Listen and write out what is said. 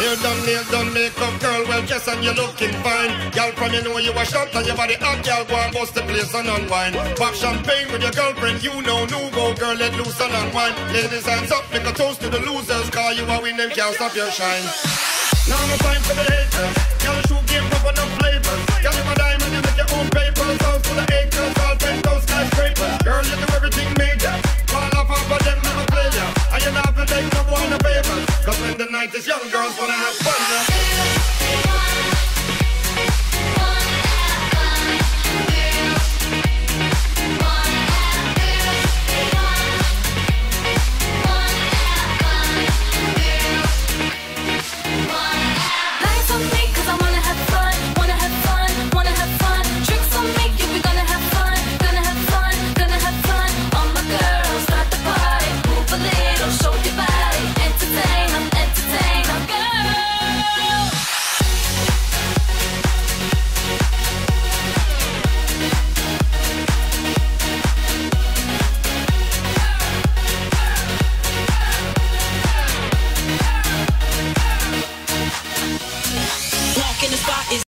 Hair done, nail done, makeup, girl, well dressed and you're looking fine. Girl, from you know you a shot and your body hot, girl, go and bust the place and unwind. Pop champagne with your girlfriend, you know, no go, girl, let loose and unwind. Ladies, hands up, make a toast to the losers, cause you a win, them can't stop your shine. Now no time for the haters, girl, shoot game, proper enough flavors. Girl, you a diamond, you make your own papers, house full of acres, all 10,000 skyscrapers. Girl, you do everything major, fall off of them, never play ya. And you're not for take no one a favor, cause when the night is young, girls wanna have fun, yeah.